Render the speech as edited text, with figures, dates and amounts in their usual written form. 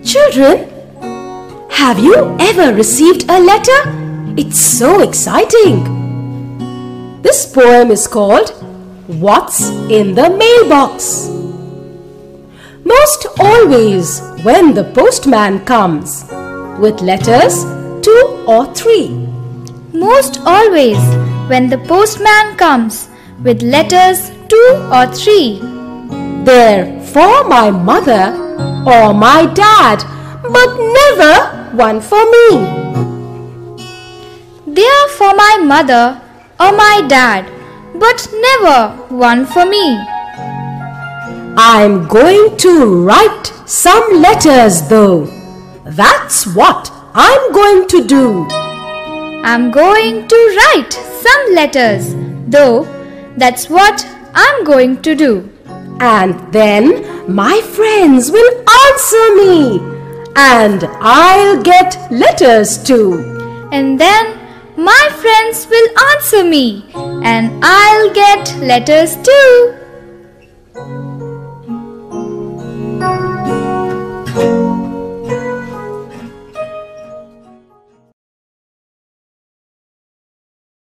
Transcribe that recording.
Children, have you ever received a letter? It's so exciting. This poem is called What's in the Mailbox? Most always when the postman comes with letters 2 or 3. Most always when the postman comes with letters 2 or 3. They're for my mother or my dad, but never one for me. They are for my mother or my dad, but never one for me. I'm going to write some letters though. That's what I'm going to do. I'm going to write some letters though. That's what I'm going to do. And then my friends will answer me. And I'll get letters too. And then my friends will answer me. And I'll get letters too.